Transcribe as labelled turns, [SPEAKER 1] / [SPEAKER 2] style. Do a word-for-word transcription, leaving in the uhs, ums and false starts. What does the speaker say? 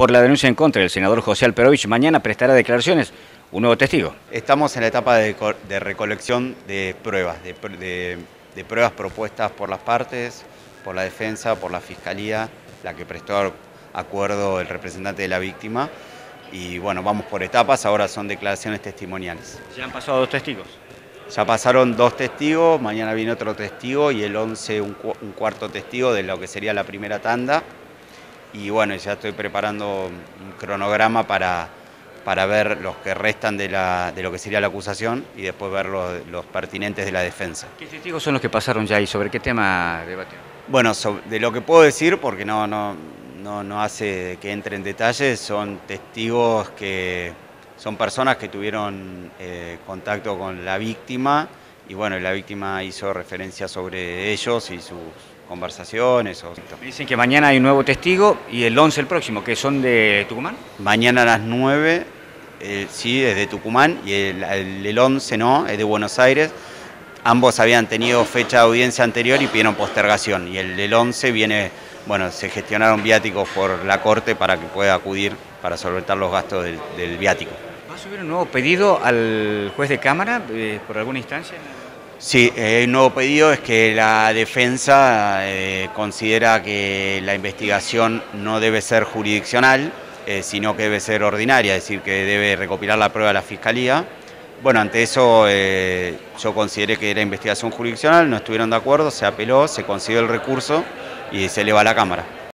[SPEAKER 1] Por la denuncia en contra del senador José Alperovich, mañana prestará declaraciones un nuevo testigo.
[SPEAKER 2] Estamos en la etapa de, de recolección de pruebas, de, de, de pruebas propuestas por las partes, por la defensa, por la fiscalía, la que prestó acuerdo el representante de la víctima. Y bueno, vamos por etapas, ahora son declaraciones testimoniales.
[SPEAKER 1] ¿Ya han pasado dos testigos?
[SPEAKER 2] Ya pasaron dos testigos, mañana viene otro testigo y el once un, un cuarto testigo de lo que sería la primera tanda. Y bueno, ya estoy preparando un cronograma para, para ver los que restan de, la, de lo que sería la acusación y después ver los, los pertinentes de la defensa.
[SPEAKER 1] ¿Qué testigos son los que pasaron ya y sobre qué tema debatieron?
[SPEAKER 2] Bueno, sobre, de lo que puedo decir, porque no, no, no, no hace que entre en detalles, son testigos que son personas que tuvieron eh, contacto con la víctima y bueno, la víctima hizo referencia sobre ellos y sus conversaciones. O...
[SPEAKER 1] Me dicen que mañana hay un nuevo testigo y el once el próximo, que son de Tucumán.
[SPEAKER 2] Mañana a las nueve, eh, sí, es de Tucumán y el, el, el once no, es de Buenos Aires. Ambos habían tenido fecha de audiencia anterior y pidieron postergación y el del once viene, bueno, se gestionaron viáticos por la Corte para que pueda acudir para solventar los gastos del, del viático.
[SPEAKER 1] ¿Va a subir un nuevo pedido al juez de Cámara eh, por alguna instancia?
[SPEAKER 2] Sí, eh, el nuevo pedido es que la defensa eh, considera que la investigación no debe ser jurisdiccional, eh, sino que debe ser ordinaria, es decir, que debe recopilar la prueba de la Fiscalía. Bueno, ante eso eh, yo consideré que era investigación jurisdiccional, no estuvieron de acuerdo, se apeló, se consiguió el recurso y se eleva a la Cámara.